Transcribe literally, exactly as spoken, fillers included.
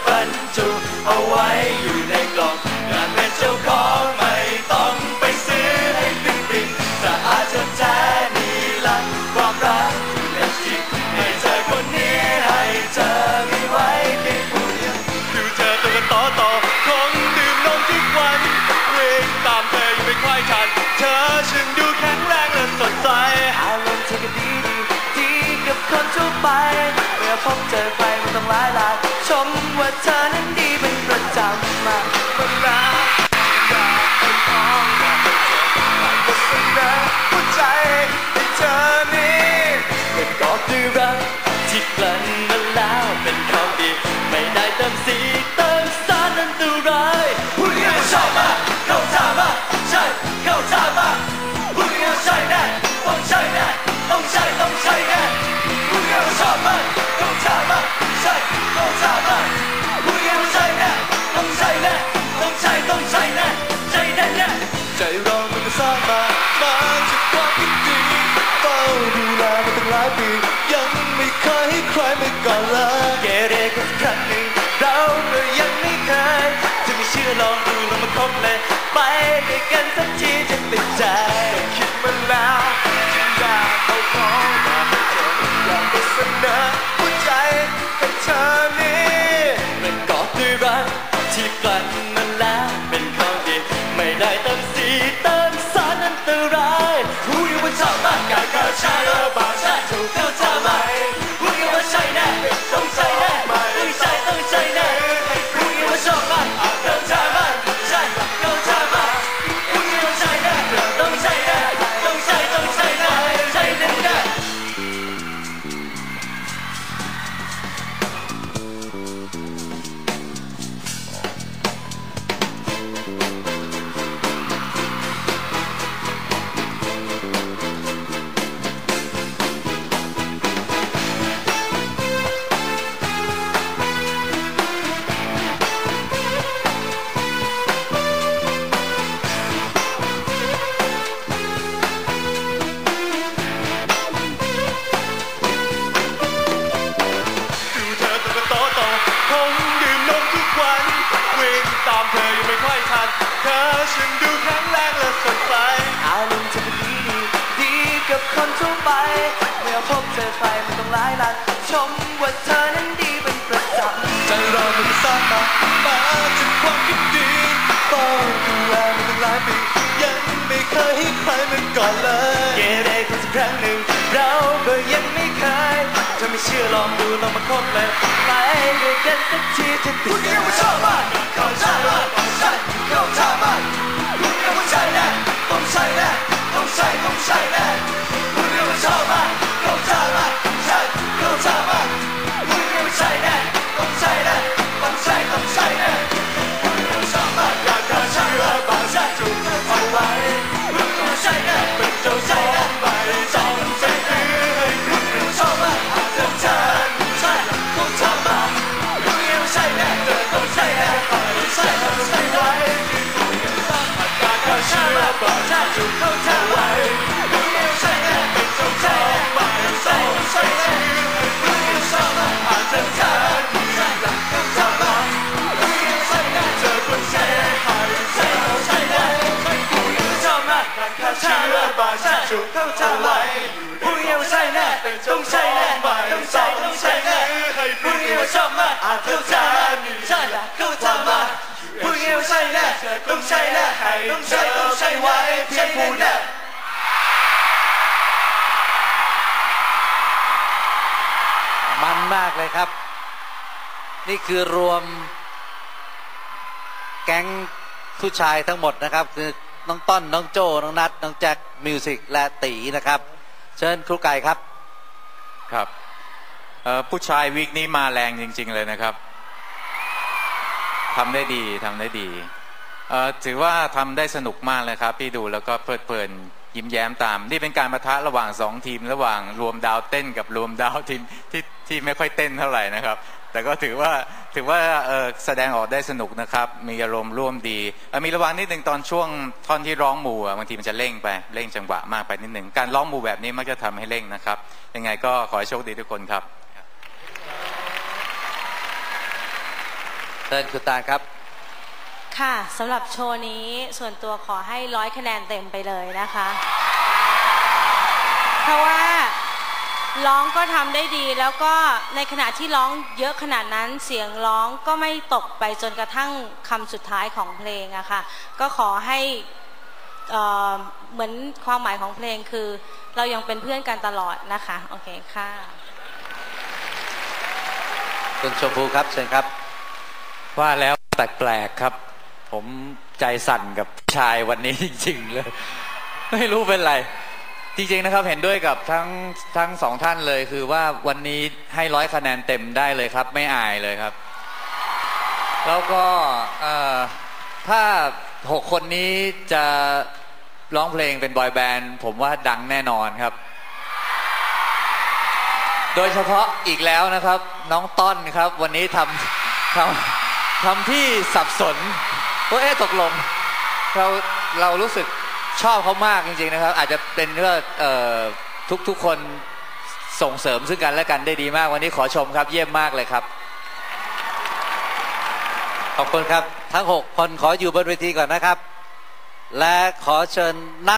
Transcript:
บรรจุเอาไว้อยู่ในกล่องงานเป็นเจ้าของไม่ต้องไปซื้อให้ฟรีๆสะอาดจนแท้นี่ละความรักที่เล็กจริงให้เธอคนนี้ให้เธอมีไว้เพียงผู้เดียวดูเธอตัวกันต่อต่อคงดื่มนมทุกวันวิ่งตามเธออยู่ไม่ค่อยทันเธอช่างดูแข็งแรงและสดใสอารมณ์เธอก็ดีดีกับคนทั่วไปเมื่อพบเจอใครมันต้องหลายหลายชมว่าเธอนั้นดีเป็นประจำมาคนรักอยากเป็นของอยากเป็นเธออยากจะเสนอหัวใจให้เธอนี้เป็นกอบด้วยรักที่กลั่นมาแล้วเป็นของดีไม่ได้เติมสีเติมสารอันตรายผู้หญิงชอบมากเข้าท่ามากใช่เข้าท่ามากผู้หญิงใช่แน่ต้องใช่แน่ต้องใช่ต้องใช่แน่ผู้หญิงชอบมากเข้าท่ามากใช่เข้าท่ามากผู้หญิงใช่แน่ต้องใช่แน่ต้องใช่ต้องใช่แน่ใจแน่แน่ใจเรามันก็สร้างมามาจากความคิดดีเฝ้าดูแลมาตั้งหลายปียังไม่เคยให้ใครมาก่อนเลยเกเรก็สักครั้งหนึ่งเราก็ยังไม่เคยจะไม่เชื่อลองดูลองมาคบเลยไปด้วยกันสักทีจะติดใจก็คิดมาแล้วจึงอยากเอาของมาให้เธออยากจะเสนอหัวใจให้เธอนี้มันกอดด้วยรักที่กลั่นมาแล้วเป็นของดีไม่ได้เติมสีเติมสารอันตรายผู้หญิงมันชอบมากการกระชากระบาดฉันถูกเข้าท่าไหมผู้หญิงมันใช่แน่ต้องใช่แน่ต้องใช่ต้องใช่แน่ผู้หญิงมันชอบมากเข้าท่ามากใช่เข้าท่ามากผู้หญิงมันใช่แน่ต้องใช่แน่ต้องใช่ต้องใช่แน่ใช่แน่แน่ตามเธออยู่ไม่ค่อยทันเธอฉันดูแข็งแรงและสดใสอารมณ์เธอก็ดีดีกับคนทั่วไปเมื่อพบเจอใครมันต้องหลายหลายชมว่าเธอนั้นดีเป็นประจำใจเรามันสร้างมามาจากความคิดดีเฝ้าดูแลมาตั้งหลายปียังไม่เคยให้ใครมาก่อนเลยเกเรก็สักครั้งหนึ่งเราก็ยังไม่เคยถ้าไม่เชื่อลองดูลองมาคบเลยไปด้วยกันสักทีจะติดผู้หญิงมันชอบมากเข้าท่ามากใช่เข้าท่ามากผู้หญิงมันใช่แน่ต้องใช่แน่ต้องใช่ต้องใช่แน่ผู้หญิงมันชอบมากเข้าท่ามากใช่เข้าท่ามากผู้หญิงมันใช่แน่ต้องใช่แน่ต้องใช่ต้องใช่แน่ผู้หญิงมันชอบมากอยากจะเชื่อบางฉันถูกเอาไว้ผู้หญิงมันใช่แน่เป็นเจ้าใช่แน่ไม่ต้องไปซื้อให้ผู้หญิงมันชอบมากเธอเธอใช่เข้าท่ามากผู้หญิงมันใช่แน่เธอต้องใช่แน่ใช่ต้องใช่ไว้ผู้หญิงมันชอบมากการเข้าเชื่อบางฉันถูกเข้าท่าไว้ผู้หญิงมันใช่แน่เป็นเจ้าใช่แน่ไม่ต้องใช่แน่ผู้หญิงมันชอบมากเธอเธอใช่เข้าท่ามากผู้หญิงมันใช่แน่เธอต้องใช่แน่ใช่ต้องใช่แน่ผู้หญิงมันชอบมากการเข้าเชื่อบางฉันถูกเข้าท่าไว้ผู้หญิงมันใช่แน่ต้องใช่แน่ต้องใช่ต้องใช่แน่ผู้หญิงมันชอบมากเธอเธอใช่เข้าท่ามากผู้หญิงมันใช่แน่ต้องใช่แน่ต้องใช่ต้องใช่ไว้เพียงผู้แน่มันมากเลยครับนี่คือรวมแก๊งผู้ชายทั้งหมดนะครับคือน้องต้นน้องโจ้น้องนัทน้องแจ็คมิวสิกและตีนะครับเชิญครูไก่ครับครับผู้ชายวีคนี้มาแรงจริงๆเลยนะครับทำได้ดีทำได้ดีถือว่าทำได้สนุกมากเลยครับพี่ดูแล้วก็เพลิดเพลินยิ้มแย้มตามนี่เป็นการปะทะระหว่างสองทีมระหว่างรวมดาวเต้นกับรวมดาวทีมที่ที่ไม่ค่อยเต้นเท่าไหร่นะครับแต่ก็ถือว่าถือว่าแสดงออกได้สนุกนะครับมีอารมณ์ร่วมดีมีระวังนิดนึงตอนช่วงท่อนที่ร้องหมู่บางทีมันจะเร่งไปเร่งจังหวะมากไปนิดนึงการร้องหมู่แบบนี้มักจะทำให้เร่งนะครับยังไงก็ขอให้โชคดีทุกคนครับเชิญคุณตาลครับค่ะสำหรับโชว์นี้ส่วนตัวขอให้ร้อยคะแนนเต็มไปเลยนะคะเพราะว่าร้องก็ทำได้ดีแล้วก็ในขณะที่ร้องเยอะขนาดนั้นเสียงร้องก็ไม่ตกไปจนกระทั่งคำสุดท้ายของเพลงอะค่ะก็ขอให้เอ่อเหมือนความหมายของเพลงคือเรายังเป็นเพื่อนกันตลอดนะคะโอเคค่ะคุณชมพูครับเชิญครับว่าแล้วแปลกๆครับผมใจสั่นกับชายวันนี้จริงๆเลยไม่รู้เป็นไรจริงๆนะครับเห็นด้วยกับทั้งทั้งสองท่านเลยคือว่าวันนี้ให้ร้อยคะแนนเต็มได้เลยครับไม่อายเลยครับแล้วก็ถ้าหกคนนี้จะร้องเพลงเป็นบอยแบนด์ผมว่าดังแน่นอนครับโดยเฉพาะอีกแล้วนะครับน้องต้นครับวันนี้ทำทำทำที่สับสนว่าเอ๊ะตกลงเราเรารู้สึกชอบเขามากจริงๆนะครับอาจจะเป็นเรื่องทุกทุกคนส่งเสริมซึ่งกันและกันได้ดีมากวันนี้ขอชมครับเยี่ยมมากเลยครับขอบคุณครับทั้งหกคนขออยู่บนเวทีก่อนนะครับและขอเชิญ